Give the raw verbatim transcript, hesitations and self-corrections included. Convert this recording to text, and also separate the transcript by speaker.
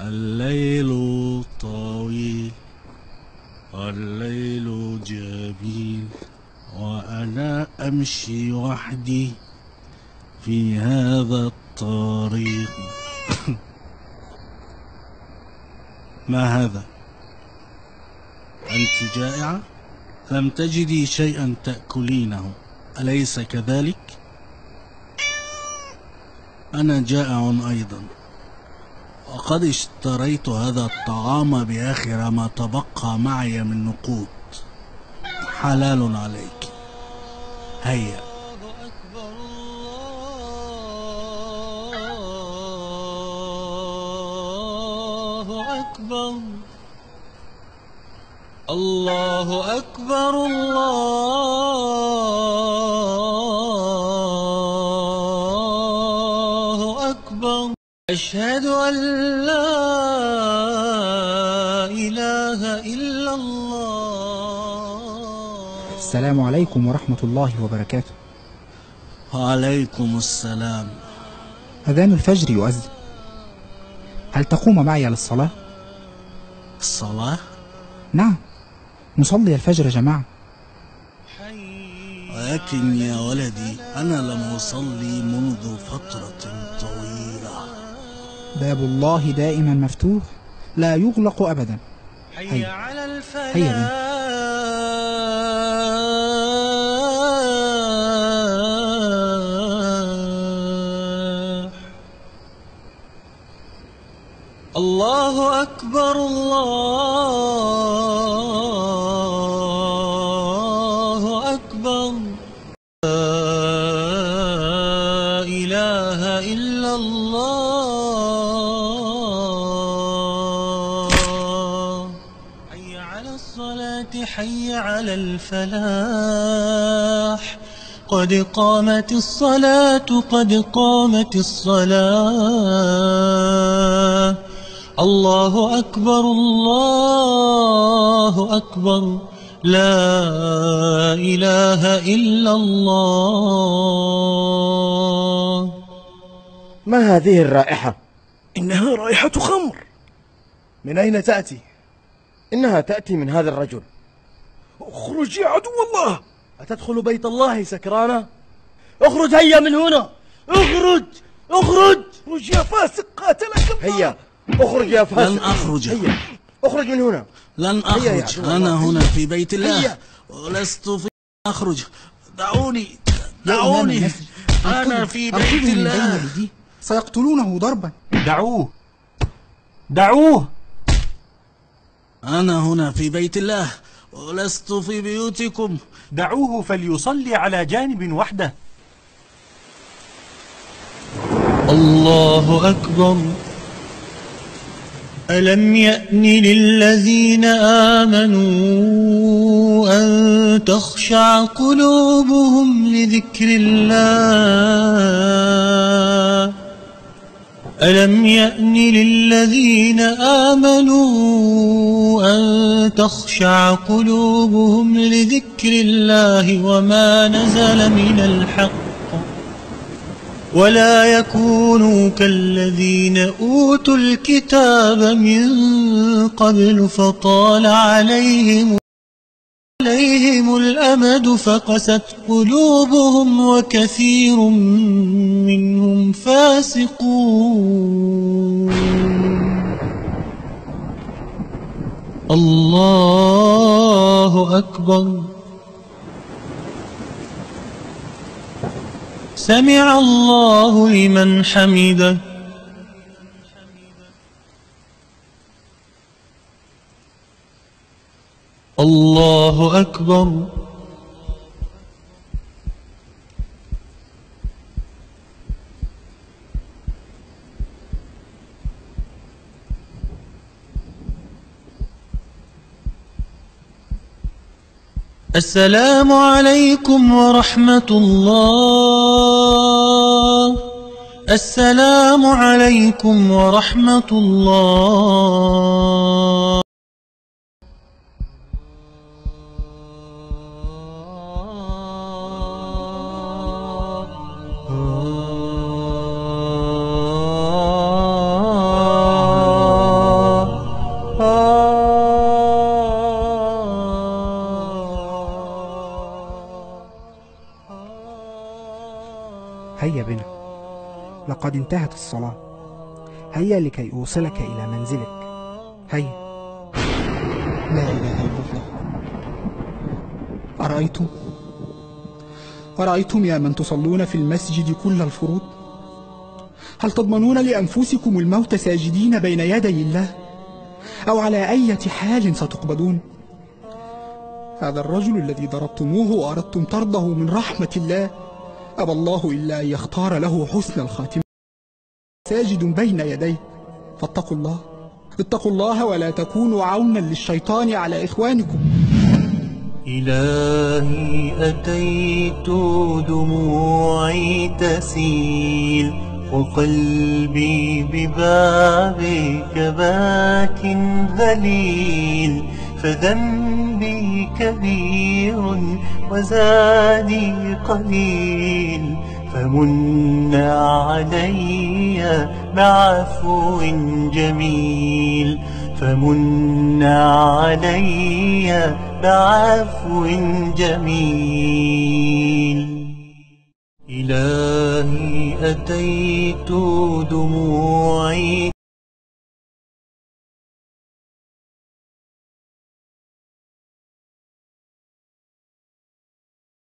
Speaker 1: الليل طويل والليل جميل وأنا أمشي وحدي في هذا الطريق. ما هذا؟ أنت جائعة؟ لم تجدي شيئا تأكلينه، أليس كذلك؟ أنا جائع أيضا، وقد اشتريت هذا الطعام بآخر ما تبقى معي من نقود. حلال عليك. هيا.
Speaker 2: الله أكبر الله أكبر. أشهد أن لا إله إلا الله.
Speaker 3: السلام عليكم ورحمة الله وبركاته.
Speaker 1: وعليكم السلام.
Speaker 3: أذان الفجر يؤذن، هل تقوم معي للصلاة؟
Speaker 1: الصلاة؟
Speaker 3: نعم، نصلي الفجر جماعة.
Speaker 1: ولكن يا ولدي أنا لم أصلي منذ فترة طويلة.
Speaker 3: باب الله دائما مفتوح لا يغلق أبدا.
Speaker 2: هيا على الفلاح.
Speaker 3: هيا
Speaker 2: الله أكبر الله أكبر. لا إله إلا الله. حي على الصلاة حي على الفلاح. قد قامت الصلاة قد قامت الصلاة. الله أكبر الله أكبر. لا إله إلا الله.
Speaker 4: ما هذه الرائحة؟
Speaker 5: إنها رائحة خمر. من أين تأتي؟
Speaker 4: إنها تأتي من هذا الرجل.
Speaker 5: اخرج يا عدو الله. أتدخل بيت الله سكرانا؟ اخرج هيا من هنا. اخرج اخرج اخرج يا فاسق قاتلك الله.
Speaker 4: هيا اخرج يا فاسق.
Speaker 1: لن أخرج.
Speaker 4: هيا اخرج من هنا.
Speaker 1: لن أخرج. أنا هنا في بيت الله
Speaker 4: هيا.
Speaker 1: ولست في أخرج. دعوني دعوني. أنا في بيت الله.
Speaker 3: سيقتلونه ضربا.
Speaker 6: دعوه دعوه.
Speaker 1: أنا هنا في بيت الله ولست في بيوتكم.
Speaker 6: دعوه فليصلي على جانب وحده.
Speaker 2: الله أكبر. ألم يأن للذين آمنوا أن تخشع قلوبهم لذكر الله. ألم يأن للذين آمنوا أن تخشع قلوبهم لذكر الله وما نزل من الحق ولا يكونوا كالذين أوتوا الكتاب من قبل فطال عليهم عليهم الأمد فقست قلوبهم وكثير منهم فاسقون. الله أكبر. سمع الله لمن حمده. الله أكبر. السلام عليكم ورحمة الله. السلام عليكم ورحمة الله.
Speaker 3: هيا بنا، لقد انتهت الصلاة. هيا لكي أوصلك إلى منزلك. هيا. لا إله إلا الله. أرأيتم أرأيتم يا من تصلون في المسجد كل الفروض، هل تضمنون لأنفسكم الموت ساجدين بين يدي الله، أو على أي حال ستقبضون؟ هذا الرجل الذي ضربتموه وأردتم طرده من رحمة الله أبى الله إلا أن يختار له حسن الخاتمة، ساجد بين يديه. فاتقوا الله، اتقوا الله ولا تكونوا عونا للشيطان على إخوانكم.
Speaker 2: إلهي أتيت دموعي تسيل، وقلبي ببابك باك ذليل، فذنبي كبير وزادي قليل، فمن علي بعفو جميل، فمن علي بعفو جميل. إلهي أتيت دموعي